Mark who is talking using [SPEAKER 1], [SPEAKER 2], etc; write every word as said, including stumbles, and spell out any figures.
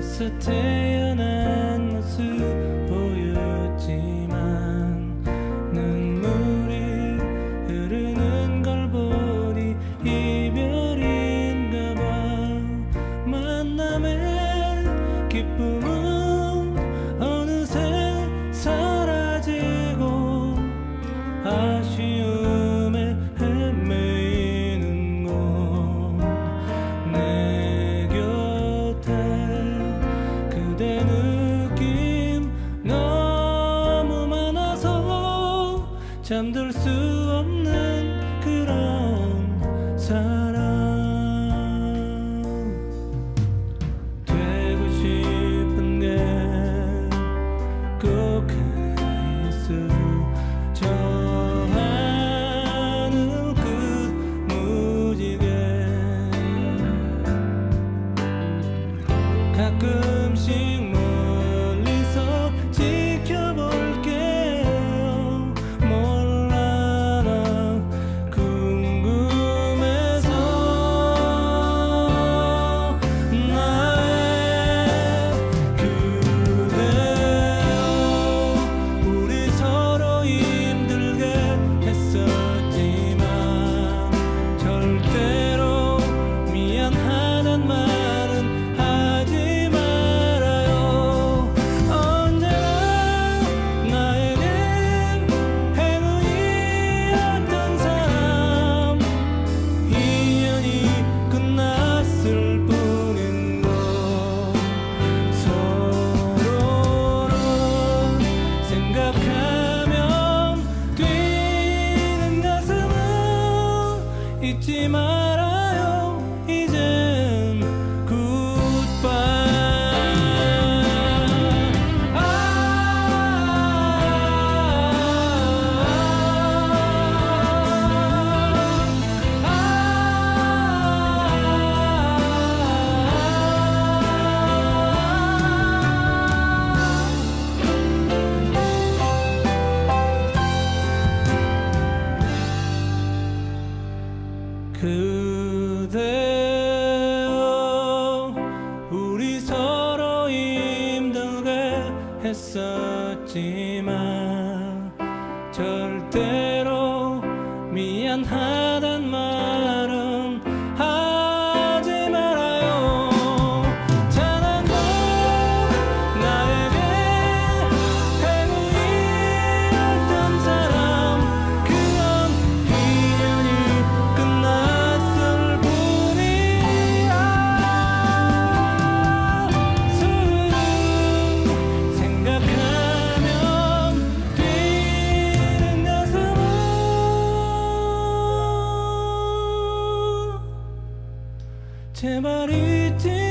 [SPEAKER 1] 애써 태어난 모습 보였지만 눈물이 흐르는 걸 보니 이별인가 봐. 만남의 기쁨은 어느새 사라지고 아쉬움에 헤매이는 건 내 곁에 그대 느낌 너무 많아서 잠들 수 없는 그런 사람. 되고 싶은 게 꼭 하나 있어. 저 하늘 끝 무지개 가끔씩 멀리서 지켜볼게요. 몰라 나 궁금해서. 나의 그대여 우리 서로 힘들게 했었지만 절대로 미안하단 말은 하지 말아요. 언제나 나에겐 행운이었던 사람. 인연이 끝났을 뿐인 것. 서로를 생각하면 뛰는 가슴은 잊지 말아요. 이젠 굿바이. 아, 그대여 우리 서로 힘들게 했었지만 절대로 미안하단 말은 하지 말아요. 단 한 번 나에게 행운이었던 사람. 그건 인연이 끝났을 뿐이야. 서로를 생각하면 뛰는 가슴은 제발 잊지